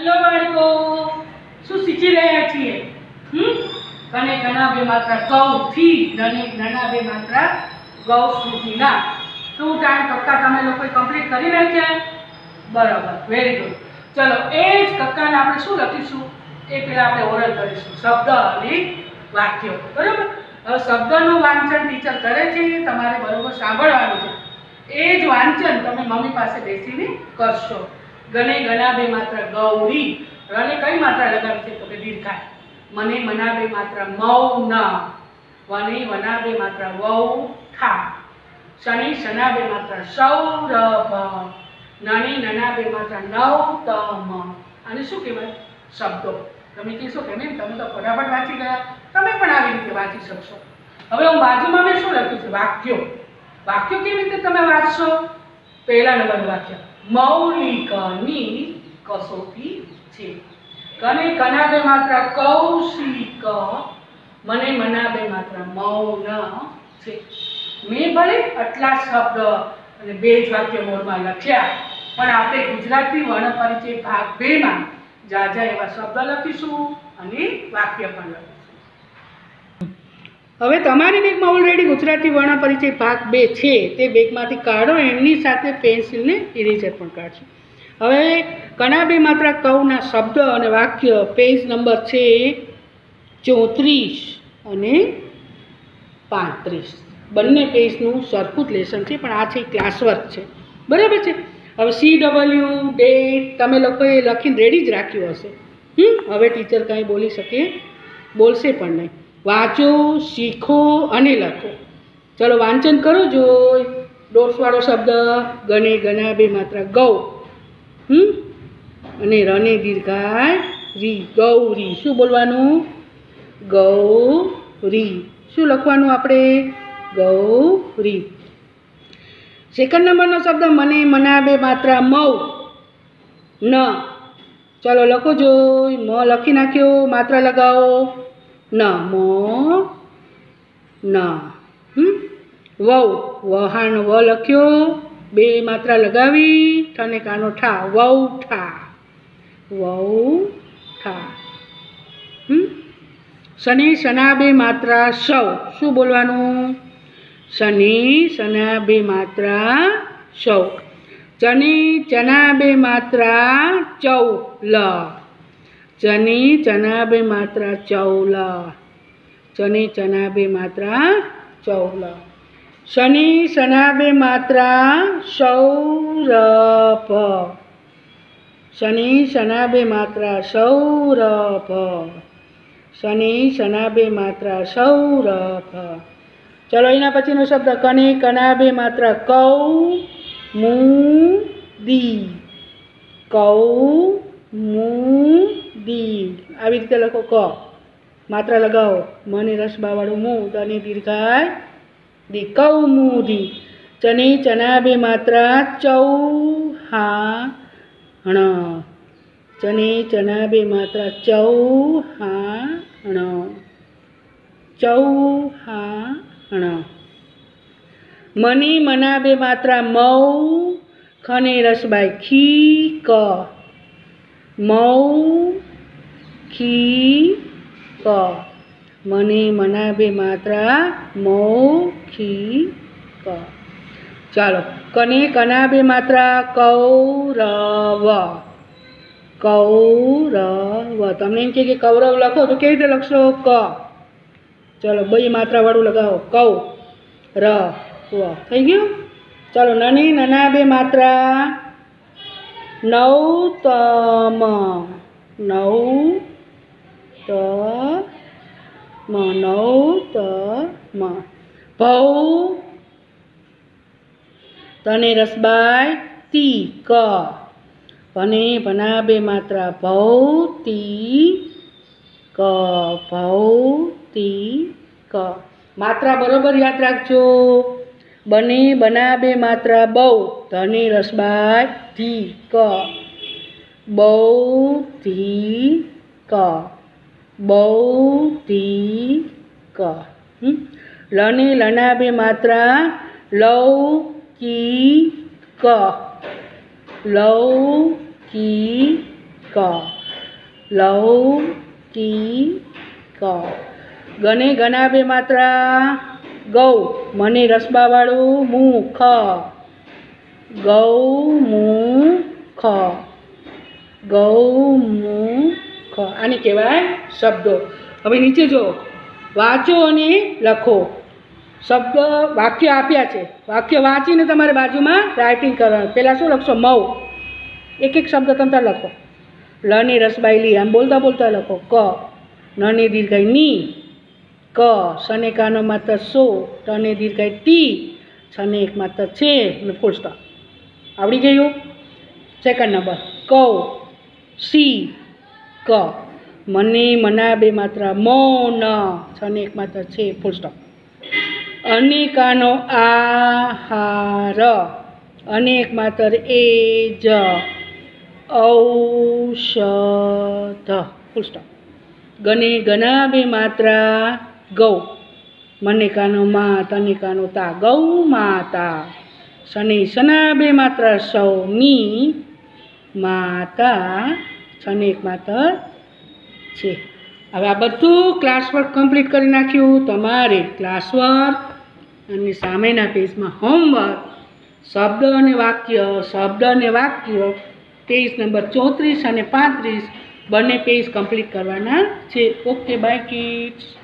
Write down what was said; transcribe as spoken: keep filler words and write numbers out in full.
Hello बाळको, શું શીખી રહ્યા છીએ? હમ કને કના બે માત્રા ગૌથી નને નના બે માત્રા ગૌ શ્રુતિના ટુ ટાઈમ કક્કા તમે લોકોએ કમ્પ્લીટ કરી નાખ્યા? બરાબર, વેરી ગુડ. ચલો એ જ કક્કાને આપણે શું લખીશું એ પહેલા આપણે ઓરલ કરીશું, શબ્દ અને વાક્યો. બરાબર. હવે શબ્દનું વાંચન ટીચર કરે છે, તમારે બરોબર સાંભળવાનું છે. એ જ વાંચન તમે મમ્મી પાસે બેસીને કરશો. ગને ગના બે માત્રા ગૌરી, રને કઈ માત્રા લગાવી છે તો કે દીર્ઘાય. મને મના બે માત્રા મૌન, વને વના બે માત્રા વૌ થા. શનિ શના બે માત્રા સૌરભ, નની નના બે માત્રા નૌતમ. આને શું કહેવાય? શબ્દો. તમે કહેશો કે મેમ તમે તો ફટાફટ વાંચી ગયા, તમે પણ આવી રીતે વાંચી શકશો. હવે હું બાજુમાં મેં શું લખ્યું છે? વાક્યો. વાક્યો કેવી રીતે તમે વાંચશો? પહેલા નંબરનું વાક્ય, મૌલિકની કસોટી છે. કને કના બે માત્રા કૌશિક, મને મના બે માત્રા મૌન છે. મેં ભલે આટલા શબ્દ અને બે જ વાક્ય મોડમાં લખ્યા, પણ આપણે ગુજરાતી વર્ણપરિચય ભાગ બે માં જાજા એવા શબ્દ લખીશું અને વાક્ય પણ લખીશું. હવે તમારી બેગમાં ઓલરેડી ગુજરાતી વર્ણપરિચય ભાગ બે છે, તે બેગમાંથી કાઢો, એમની સાથે પેન્સિલને ઇરેઝર પણ કાઢજો. હવે કના બે માત્રા કૌના શબ્દ અને વાક્ય પેજ નંબર છે ચોત્રીસ અને પાંત્રીસ. બંને પેજનું સરખું જ લેસન છે, પણ આ છે ક્લાસવર્ક છે. બરાબર છે. હવે સી ડબલ્યુ ડેટ તમે લોકોએ લખીને રેડી જ રાખ્યું હશે. હમ હવે ટીચર કાંઈ બોલી શકે બોલશે પણ નહીં. વાંચો, શીખો અને લખો. ચલો વાંચન કરો. જોઈ ડોટ્સવાળો શબ્દ ગને ગના બે માત્રા ગૌ, હમ અને રને દીર્ઘાય રી, ગૌરી. શું બોલવાનું? ગૌરી. શું લખવાનું આપણે? ગૌરી. સેકન્ડ નંબરનો શબ્દ મને મના બે માત્રા મૌ, ન. ચલો લખો. જોઈ મ લખી નાખ્યો, માત્રા લગાવો. ન મ ન. હમ વૌ, વહાણ વ લખ્યો, બે માત્રા લગાવી, ઠને કાનો ઠા, વૌ ઠા, વૌ ઠા. હમ શનિ શના બે માત્રા સૌ. શું બોલવાનું? શનિ શના બે માત્રા સૌ. ચની ચના બે માત્રા ચૌ લ, ચની ચના બે માત્રા ચૌલ, ચની ચના બે માત્રા ચૌલ. શનિ શના બે માત્રા સૌરભ, શનિ શના બે માત્રા સૌરભ, શનિ શના બે માત્રા સૌરભ. ચલો એના પછીનો શબ્દ કને કના બે માત્રા કૌ મુ દી, કૌ મુ દી. આવી રીતે લખો. ક માત્રા લગાવો, મને રસબાવાળું મું, તને દીર્ઘાય દી, કૌમુદી. ચની ચના બે માત્રા ચૌહાણ, ચની ચના બે માત્રા ચૌહાણ, ચૌહાણ. મની મના બે માત્રા મૌ, ખને રસબાઈ ખી ક, મૌ ખી ક. મને મના બે માત્રા મૌ ખી ક. ચાલો કને કના બે માત્રા કૌરવ, કૌરવ. તમને એમ કે કૌરવ લખો તો કેવી રીતે લખશો? ક. ચલો બે માત્રા વાળું લગાવો. કૌ ર વ. થઈ ગયું? ચાલો નની નના બે માત્રા નૌતમ, નૌ ત મ, નૌતમ. ભૌ તને રસબાઈ તી ક, ભને ભના બે માત્રા ભૌતી ક, ભૌતી ક. માત્રા બરોબર યાદ રાખજો. બને બના બે માત્રા બહુ, ધને રસબાઈ ધી ક, બૌધી ક, બૌધી ક. લને લના બે માત્રા લૌકિક, લૌકિક. લૌકિક. ગને ગના બે માત્રા ગૌ મને રસબાવાળું મુખ ગૌમુખ ગૌમુખ આને કહેવાય શબ્દો. હવે નીચે જો વાંચો અને લખો. શબ્દ વાક્ય આપ્યા છે, વાક્ય વાંચીને તમારે બાજુમાં રાઇટિંગ કરવાનું. પહેલાં શું લખશો? મઉ. એક એક શબ્દ તમે લખો. લની રસબાઈલી આમ બોલતા બોલતા લખો. ક નની દીર્ઘાઈ ની ક સને કાનો માત્ર સો તને દીર્ઘાઈ ટી છને એક માત્ર છે ને ફૂલ સ્ટોપ. આવડી ગયું? સેકન્ડ નંબર કૌ સી ક મને મના બે માત્રા મો ન છને એક માત્ર છે ફૂલ સ્ટોપ. અનેકાનો આહાર અનેક માત્ર એ જ ઔષધ ફૂલ સ્ટોપ. ગને ગના બે માત્રા ગૌ મને કાનો મા તને કાનો તા ગૌ માતા. શનિ સના બે માત્રા સૌ મી માતા છને એક માત્ર છે. હવે આ બધું ક્લાસવર્ક કમ્પ્લીટ કરી નાખ્યું. તમારે ક્લાસવર્ક અને સામેના પેજમાં હોમવર્ક શબ્દ અને વાક્ય શબ્દ અને વાક્ય પેજ નંબર ચોત્રીસ અને પાંત્રીસ બંને પેજ કમ્પ્લીટ કરવાના છે. Okay bye kids.